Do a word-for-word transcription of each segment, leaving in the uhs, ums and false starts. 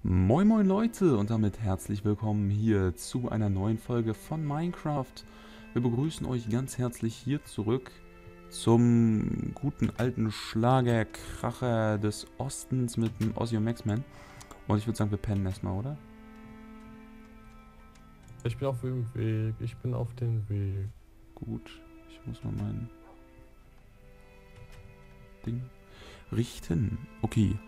Moin moin Leute und damit herzlich willkommen hier zu einer neuen Folge von Minecraft. Wir begrüßen euch ganz herzlich hier zurück zum guten alten Schlagerkracher des Ostens mit dem Ozzy und Maxman. Und ich würde sagen, wir pennen erstmal, oder? Ich bin auf dem Weg, ich bin auf dem Weg. Gut, ich muss mal mein Ding richten. Okay.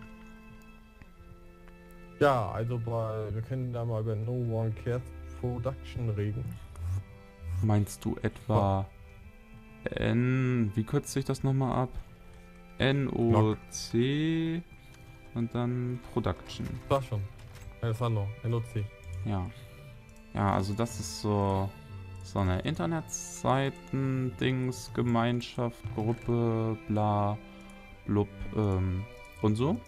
Ja, also bei, wir können da mal über No One Cares Production reden. Meinst du etwa N, wie kürzt sich das nochmal ab? N O C und dann Production. Das schon. Das war noch N O C. Ja. Ja, also das ist so, so eine Internetseiten, Dings, Gemeinschaft, Gruppe, bla, blub, ähm, und so.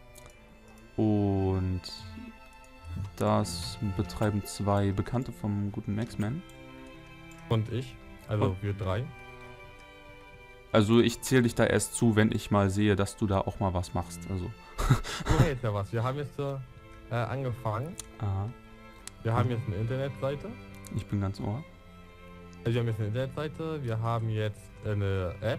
Und das betreiben zwei Bekannte vom guten Maxman. Und ich, also Und? wir drei. Also ich zähle dich da erst zu, wenn ich mal sehe, dass du da auch mal was machst. Also. So, jetzt ja was. Wir haben jetzt äh, angefangen. Aha. Wir haben jetzt eine Internetseite. Ich bin ganz ohr. Also wir haben jetzt eine Internetseite. Wir haben jetzt eine App.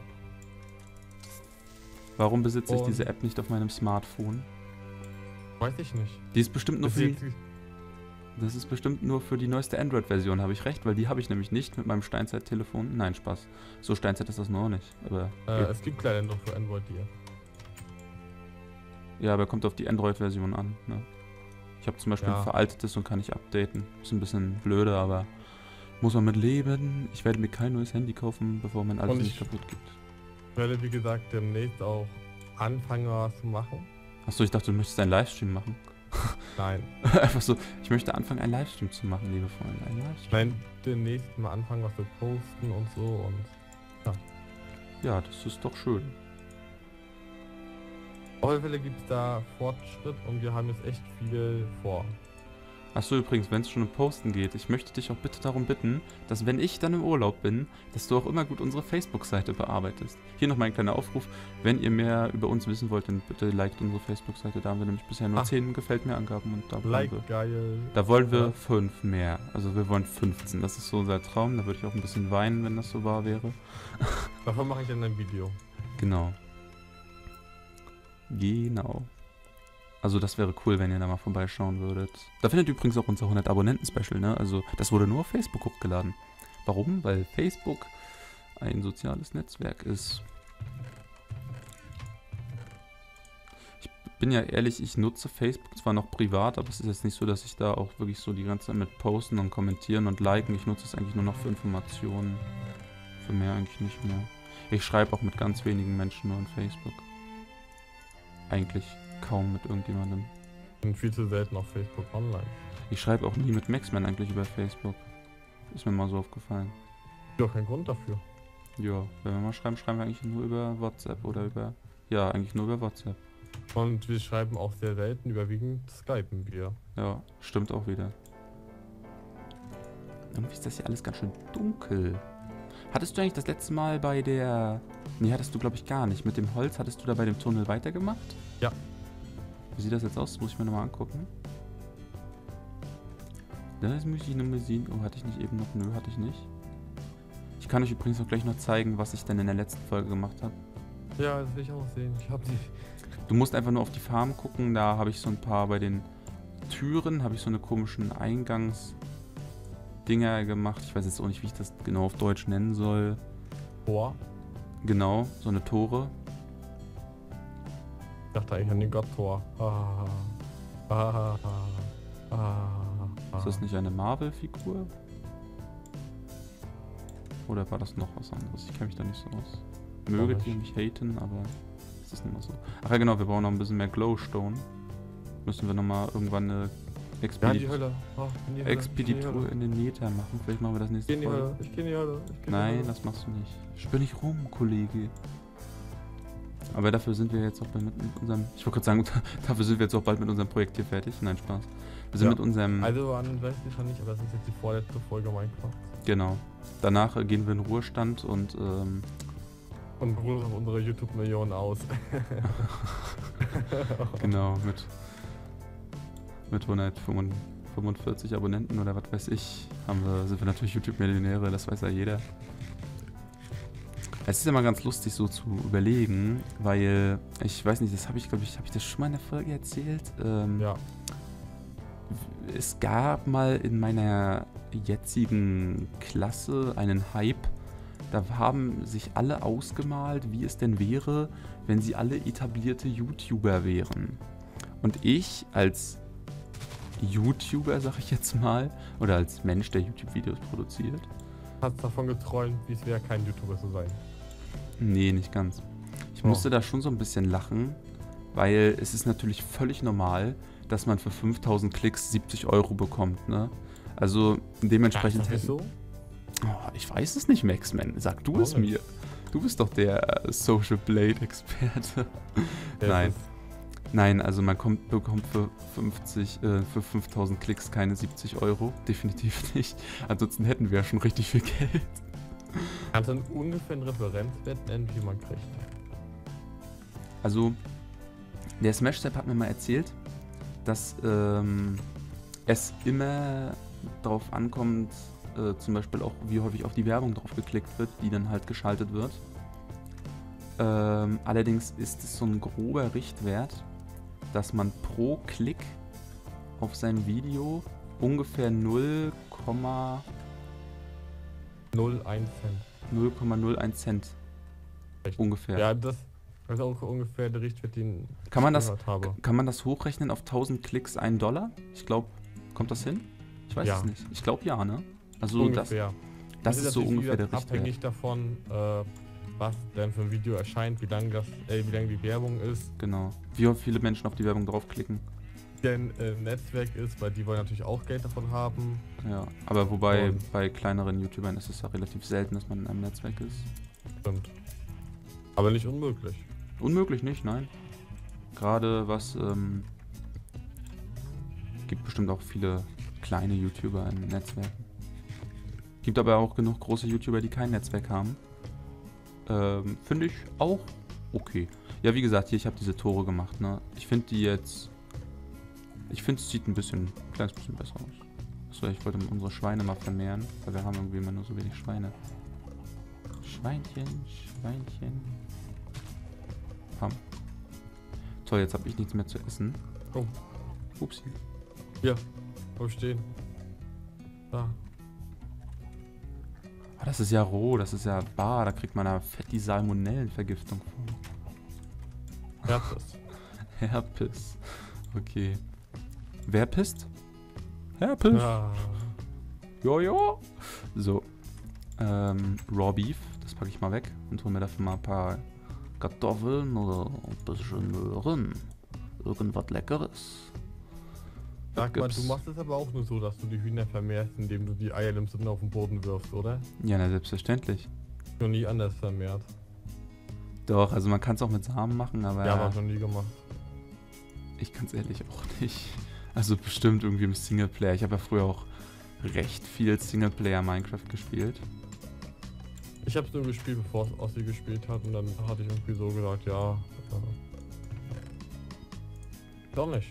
Warum besitze ich Und diese App nicht auf meinem Smartphone? Weiß ich nicht. Die ist bestimmt nur Das für ist die, jetzt, das ist bestimmt nur für die neueste Android-Version, habe ich recht? Weil die habe ich nämlich nicht mit meinem Steinzeit-Telefon. Nein, Spaß. So Steinzeit ist das noch nicht. Aber äh, ja. Es gibt leider noch für Android die App. Ja, aber kommt auf die Android-Version an. Ne? Ich habe zum Beispiel Ja. ein veraltetes und kann nicht updaten. Ist ein bisschen blöde, aber muss man mit leben. Ich werde mir kein neues Handy kaufen, bevor mein altes Und nicht ich- kaputt geht. Ich werde wie gesagt demnächst auch anfangen was zu machen. Achso, ich dachte, du möchtest einen Livestream machen. Nein. Einfach so, ich möchte anfangen, einen Livestream zu machen, liebe Freunde. Einen Livestream. Nein, demnächst mal anfangen was zu posten und so und Ja, das ist doch schön. auf alle Fälle gibt es da Fortschritt und wir haben jetzt echt viel vor. Achso, übrigens, wenn es schon um Posten geht, ich möchte dich auch bitte darum bitten, dass wenn ich dann im Urlaub bin, dass du auch immer gut unsere Facebook-Seite bearbeitest. Hier noch mal ein kleiner Aufruf, wenn ihr mehr über uns wissen wollt, dann bitte liked unsere Facebook-Seite. Da haben wir nämlich bisher nur Ah. zehn Gefällt mir Angaben und da wollen Like, wir, geil. da wollen wir Ja. fünf mehr. Also wir wollen fünfzehn, das ist so unser Traum. Da würde ich auch ein bisschen weinen, wenn das so wahr wäre. Davon mache ich dann ein Video. Genau. Genau. Also das wäre cool, wenn ihr da mal vorbeischauen würdet. Da findet ihr übrigens auch unser hundert Abonnenten-Special, ne? Also das wurde nur auf Facebook hochgeladen. Warum? Weil Facebook ein soziales Netzwerk ist. Ich bin ja ehrlich, ich nutze Facebook zwar noch privat, aber es ist jetzt nicht so, dass ich da auch wirklich so die ganze Zeit mit posten und kommentieren und liken. Ich nutze es eigentlich nur noch für Informationen. Für mehr eigentlich nicht mehr. Ich schreibe auch mit ganz wenigen Menschen nur in Facebook. Eigentlich kaum mit irgendjemandem. Ich bin viel zu selten auf Facebook online. Ich schreibe auch nie mit Maxman eigentlich über Facebook. Ist mir mal so aufgefallen. Gibt auch keinen Grund dafür. Ja, wenn wir mal schreiben, schreiben wir eigentlich nur über WhatsApp oder über... Ja, eigentlich nur über WhatsApp. Und wir schreiben auch sehr selten, überwiegend skypen wir. Ja, stimmt auch wieder. Irgendwie ist das hier alles ganz schön dunkel. Hattest du eigentlich das letzte Mal bei der... Nee, hattest du glaube ich gar nicht. Mit dem Holz hattest du da bei dem Tunnel weitergemacht? Ja. Wie sieht das jetzt aus? Das muss ich mir nochmal angucken. Das muss ich nochmal sehen. Oh, hatte ich nicht eben noch? Nö, hatte ich nicht. Ich kann euch übrigens auch gleich noch zeigen, was ich denn in der letzten Folge gemacht habe. Ja, das will ich auch sehen. Ich hab die. Du musst einfach nur auf die Farm gucken. Da habe ich so ein paar bei den Türen, habe ich so eine komischen Eingangsdinger gemacht. Ich weiß jetzt auch nicht, wie ich das genau auf Deutsch nennen soll. Tor. Genau, so eine Tore. Ich dachte eigentlich an den Gott Tor. Ah. Ah. Ah. Ah. Ist das nicht eine Marvel-Figur? Oder war das noch was anderes? Ich kenne mich da nicht so aus. Möget nicht. ihr mich haten, aber es ist nicht mal so. Ach ja genau, wir brauchen noch ein bisschen mehr Glowstone. Müssen wir nochmal irgendwann eine Ja, in die Expedit Hölle. Oh, in die Hölle. Expeditur in den Nether machen. Vielleicht machen wir das Ich geh nächste in die Folge. Hölle. Ich geh in die Hölle. Ich geh in die Nein, Hölle. das machst du nicht. Spür nicht rum, Kollege. Aber dafür sind wir jetzt auch bald mit unserem... Ich wollte gerade sagen, dafür sind wir jetzt auch bald mit unserem Projekt hier fertig. Nein, Spaß. Wir sind Ja. mit unserem... Also an weiß ich schon nicht, aber das ist jetzt die vorletzte Folge Minecraft. Genau. Danach äh, gehen wir in Ruhestand und... Ähm, Und ruhen auf unsere YouTube-Millionen aus. genau, mit... mit hundertfünfundvierzig Abonnenten oder was weiß ich, haben wir, sind wir natürlich YouTube-Millionäre, das weiß ja jeder. Es ist immer ganz lustig so zu überlegen, weil, ich weiß nicht, das habe ich, glaube ich, habe ich das schon mal in der Folge erzählt? Ähm, Ja. Es gab mal in meiner jetzigen Klasse einen Hype, da haben sich alle ausgemalt, wie es denn wäre, wenn sie alle etablierte YouTuber wären. Und ich als YouTuber, sag ich jetzt mal, oder als Mensch, der YouTube-Videos produziert. Hast davon geträumt, wie es wäre, kein YouTuber zu sein. Nee, nicht ganz. Ich Oh. musste da schon so ein bisschen lachen, weil es ist natürlich völlig normal, dass man für fünftausend Klicks siebzig Euro bekommt, ne? Also dementsprechend... Ist das nicht so? Oh, ich weiß es nicht, Maxman. Sag du Warum es mir. Du bist doch der äh, Social Blade-Experte. Ja, Nein. das ist- Nein, also man kommt, bekommt für fünfzig, äh, für fünftausend Klicks keine siebzig Euro. Definitiv nicht. Ansonsten hätten wir ja schon richtig viel Geld. Kannst du einen ungefähren Referenzwert nennen, wie man kriegt? Also, der Smash-Step hat mir mal erzählt, dass ähm, es immer darauf ankommt, äh, zum Beispiel auch, wie häufig auf die Werbung drauf geklickt wird, die dann halt geschaltet wird. Ähm, allerdings ist es so ein grober Richtwert, dass man pro Klick auf sein Video ungefähr null Komma null Komma eins Cent. null Komma null eins Cent Echt? ungefähr. Ja, das ist auch ungefähr der Richtwert, den Kann man ich das- gehört habe. Kann man das hochrechnen auf tausend Klicks ein Dollar? Ich glaube, kommt das hin? Ich weiß Ja. es nicht. Ich glaube ja, ne? Also das, Ungefähr. das ist so natürlich ungefähr der wieder Richtwert. abhängig davon, äh, was denn für ein Video erscheint, wie lang das, äh, wie lang die Werbung ist. Genau. Wie viele Menschen auf die Werbung draufklicken. Denn äh, Netzwerk ist, weil die wollen natürlich auch Geld davon haben. Ja. Aber wobei Und- bei kleineren YouTubern ist es ja relativ selten, dass man in einem Netzwerk ist. Stimmt. Aber nicht unmöglich. Unmöglich nicht, nein. Gerade was, ähm, gibt bestimmt auch viele kleine YouTuber in Netzwerken. Gibt aber auch genug große YouTuber, die kein Netzwerk haben. Ähm, finde ich auch okay. Ja, wie gesagt, hier, ich habe diese Tore gemacht, ne? Ich finde die jetzt... Ich finde, es sieht ein bisschen, ein kleines bisschen besser aus. Achso, ich wollte unsere Schweine mal vermehren, weil wir haben irgendwie immer nur so wenig Schweine. Schweinchen, Schweinchen. Pam. Toll, jetzt habe ich nichts mehr zu essen. Oh. Upsi. Wo stehen? Da. Ah, das ist ja roh, das ist ja bar, da kriegt man da fett die Salmonellenvergiftung von. Herpes. Herpes. Okay. Wer pisst? Herpes. Ja. Jojo. So. Ähm, Raw Beef, das packe ich mal weg und hole mir dafür mal ein paar Kartoffeln oder ein bisschen Möhren. Irgendwas Leckeres. Sag mal, gibt's? du machst es aber auch nur so, dass du die Hühner vermehrst, indem du die Eier nimmst und auf den Boden wirfst, oder? Ja, na, selbstverständlich. Noch nie anders vermehrt. Doch, also man kann es auch mit Samen machen, aber Ja, aber noch nie gemacht. ich kann es ehrlich auch nicht. Also bestimmt irgendwie im Singleplayer. Ich habe ja früher auch recht viel Singleplayer Minecraft gespielt. Ich hab's nur gespielt, bevor es Ossi gespielt hat und dann hatte ich irgendwie so gesagt, ja. Äh, doch nicht.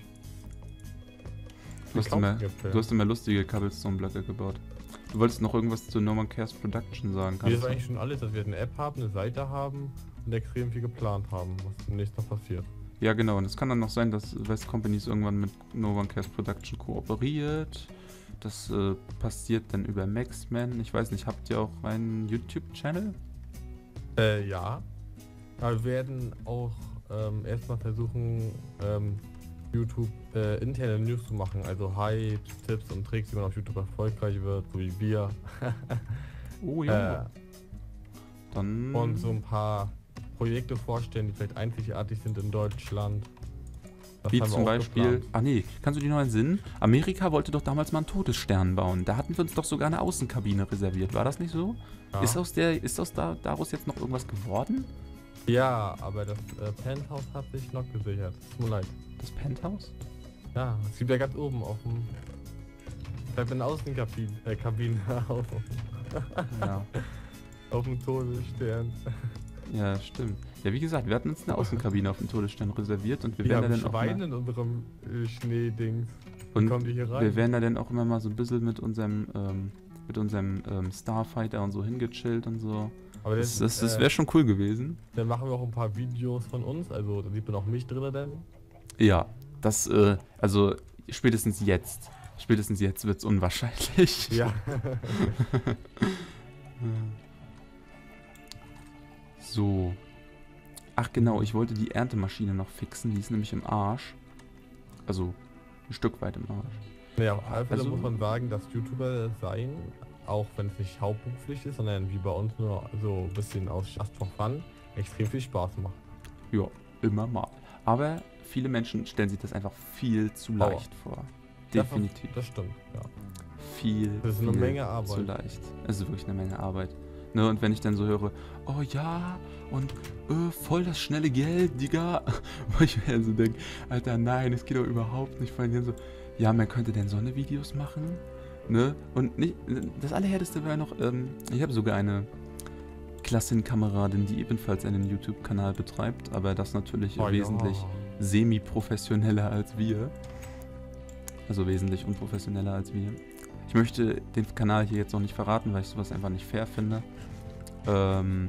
Du hast, immer, du hast immer lustige Cobblestone-Blöcke gebaut. Du wolltest noch irgendwas zu No One Cares Production sagen, Wir kannst ist du? eigentlich schon alles, dass wir eine App haben, eine Seite haben und extrem viel geplant haben, was demnächst noch passiert. Ja, genau. Und es kann dann noch sein, dass West Companies irgendwann mit No One Cares Production kooperiert. Das äh, passiert dann über Maxman. Ich weiß nicht, habt ihr auch einen YouTube-Channel? Äh, ja. Aber wir werden auch ähm, erstmal versuchen, ähm, YouTube äh, interne News zu machen, also Hypes, Tipps und Tricks, wie man auf YouTube erfolgreich wird, so wie wir. Oh äh, Dann. und so ein paar Projekte vorstellen, die vielleicht einzigartig sind in Deutschland. Das Wie haben wir zum auch Beispiel, geplant. ah nee, kannst du dich noch entsinnen? Amerika wollte doch damals mal einen Todesstern bauen. Da hatten wir uns doch sogar eine Außenkabine reserviert. War das nicht so? Ja. Ist aus der, ist aus da, daraus jetzt noch irgendwas geworden? Ja, aber das äh, Penthouse hat sich noch gesichert. Tut mir leid. Das Penthouse? Ja, es gibt ja ganz oben auf dem. Bleibt in der Außenkabine äh, Kabine auf, Ja. auf dem Todesstern. Ja, stimmt. Ja, wie gesagt, wir hatten uns eine Außenkabine auf dem Todesstern reserviert und wir Wir werden haben dann auch Schweine mal, in unserem äh, Schneedings. Und kommen die hier rein? wir werden da dann auch immer mal so ein bisschen mit unserem, ähm, mit unserem ähm, Starfighter und so hingechillt und so. Aber Das, das, das äh, wäre schon cool gewesen. Dann machen wir auch ein paar Videos von uns, also da sieht man auch mich drin dann. Ja, das, äh, also spätestens jetzt. Spätestens jetzt wird's unwahrscheinlich. Ja. So. Ach genau, ich wollte die Erntemaschine noch fixen, die ist nämlich im Arsch. Also ein Stück weit im Arsch. Naja, auf alle Fälle Also- muss man sagen, dass YouTuber sein, auch wenn es nicht hauptberuflich ist, sondern wie bei uns nur so ein bisschen aus Just for Fun, extrem viel Spaß macht. Ja, immer mal. Aber viele Menschen stellen sich das einfach viel zu Aua. leicht vor. Definitiv. Das stimmt, ja. Viel, Das ist eine viel Menge Arbeit. zu leicht. Es ist wirklich eine Menge Arbeit. Ne, und wenn ich dann so höre, oh ja, und äh, voll das schnelle Geld, Digga. Wo ich mir so denke, Alter, nein, es geht doch überhaupt nicht. Vor allem so, ja, man könnte denn so eine Videos machen. Ne? Und nicht, das Allerhärteste war noch, ähm, ich habe sogar eine Klassenkameradin, die ebenfalls einen YouTube-Kanal betreibt, aber das natürlich Oh, wesentlich ja. semi-professioneller als wir. Also wesentlich unprofessioneller als wir. Ich möchte den Kanal hier jetzt noch nicht verraten, weil ich sowas einfach nicht fair finde. Ähm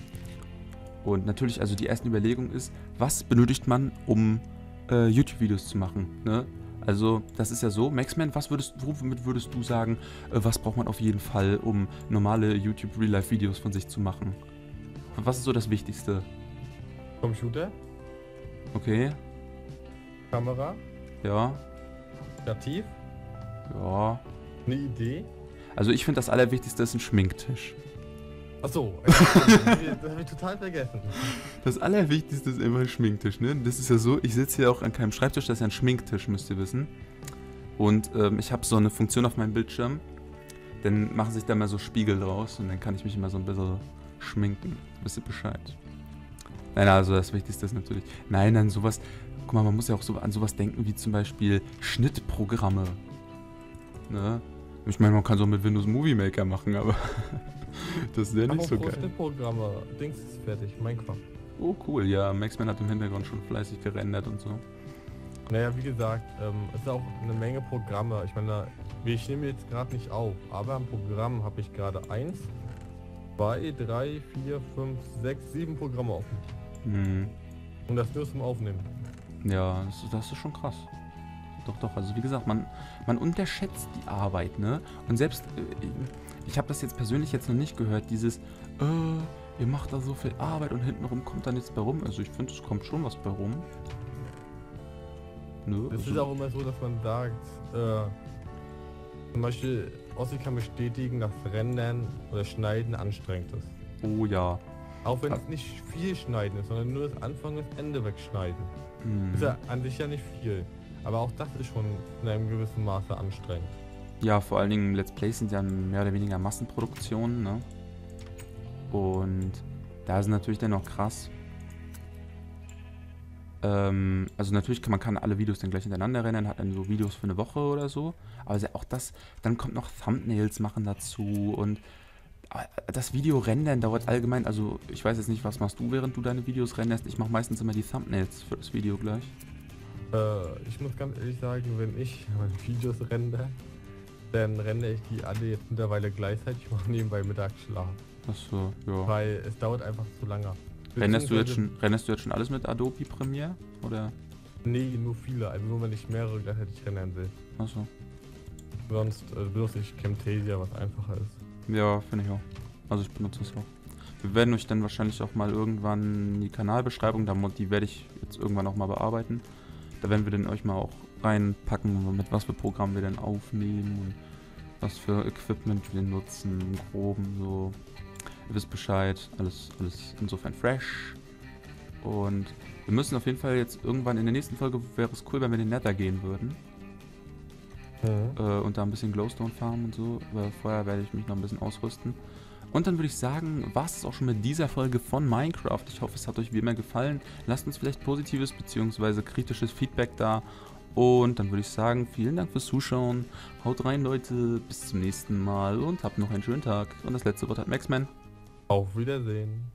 und natürlich, also die erste Überlegung ist, was benötigt man, um äh, YouTube-Videos zu machen? Ne? Also das ist ja so, Maxman, was würdest, womit würdest du sagen, äh, was braucht man auf jeden Fall, um normale YouTube-Real-Life-Videos von sich zu machen? Was ist so das Wichtigste? Computer, Okay, Kamera, ja, Stativ, ja. eine Idee. Also ich finde, das Allerwichtigste ist ein Schminktisch. Achso, das habe ich total vergessen. Das Allerwichtigste ist immer ein Schminktisch, ne? Das ist ja so, ich sitze hier auch an keinem Schreibtisch, das ist ja ein Schminktisch, müsst ihr wissen. Und ähm, ich habe so eine Funktion auf meinem Bildschirm, dann machen sich da mal so Spiegel draus und dann kann ich mich immer so ein bisschen schminken. Wisst ihr Bescheid? Nein, also das Wichtigste ist natürlich, nein, an sowas, guck mal, man muss ja auch so an sowas denken wie zum Beispiel Schnittprogramme. Ne? Ich meine, man kann so mit Windows Movie Maker machen, aber das wäre nicht so geil. Schnittprogramme, Dings ist fertig, Minecraft. Oh cool, ja, Maxman hat im Hintergrund schon fleißig gerendert und so. Naja, wie gesagt, ähm, es ist auch eine Menge Programme. Ich meine, ich nehme jetzt gerade nicht auf, aber am Programm habe ich gerade eins, zwei, drei, vier, fünf, sechs, sieben Programme offen. Hm. Und das nur zum Aufnehmen. Ja, das, ist- das ist schon krass. Doch, doch, also wie gesagt, man, man unterschätzt die Arbeit, ne? Und selbst, äh, ich habe das jetzt persönlich jetzt noch nicht gehört, dieses, äh, ihr macht da so viel Arbeit und hintenrum kommt da nichts bei rum. Also ich finde, es kommt schon was bei rum. Ne? Es Also, ist auch immer so, dass man sagt, äh, zum Beispiel, Ossi kann bestätigen, dass Rendern oder Schneiden anstrengend ist. oh ja. Auch wenn Ah. es nicht viel schneiden ist, sondern nur das Anfang und das Ende wegschneiden. Hm. Ist ja an sich ja nicht viel. Aber auch das ist schon in einem gewissen Maße anstrengend. Ja, vor allen Dingen Let's Plays sind ja mehr oder weniger Massenproduktionen, ne? Und da ist natürlich dann noch krass. Ähm, also natürlich kann man kann alle Videos dann gleich hintereinander rennen, hat dann so Videos für eine Woche oder so. Aber ja auch das, dann kommt noch Thumbnails machen dazu und äh, das Video rendern dauert allgemein, also ich weiß jetzt nicht, was machst du, während du deine Videos renderst. Ich mache meistens immer die Thumbnails für das Video gleich. Äh, ich muss ganz ehrlich sagen, wenn ich meine Videos render, dann rende ich die alle jetzt mittlerweile gleichzeitig, mache nebenbei Mittagsschlaf. Achso, ja. Weil es dauert einfach zu lange. Renderst du, jetzt Beziehungsweise- schon, renderst du jetzt schon alles mit Adobe Premiere? Oder? Nee, nur viele, also nur wenn ich mehrere gleichzeitig rendern will. Achso. Sonst äh, benutze ich Camtasia, was einfacher ist. Ja, finde ich auch. Also ich benutze es auch. Wir werden euch dann wahrscheinlich auch mal irgendwann die Kanalbeschreibung, da mo- die werde ich jetzt irgendwann auch mal bearbeiten. Da werden wir dann euch mal auch reinpacken, mit was für Programmen wir dann aufnehmen und was für Equipment wir nutzen, im Groben so. Ihr wisst Bescheid, alles, alles insofern fresh. Und wir müssen auf jeden Fall jetzt irgendwann in der nächsten Folge, wäre es cool, wenn wir in den Nether gehen würden. Mhm. Äh, und da ein bisschen Glowstone farmen und so. Aber vorher werde ich mich noch ein bisschen ausrüsten. Und dann würde ich sagen, war es auch schon mit dieser Folge von Minecraft. Ich hoffe, es hat euch wie immer gefallen. Lasst uns vielleicht positives bzw. kritisches Feedback da. Und dann würde ich sagen, vielen Dank fürs Zuschauen. Haut rein, Leute. Bis zum nächsten Mal und habt noch einen schönen Tag. Und das letzte Wort hat Maxman. Auf Wiedersehen.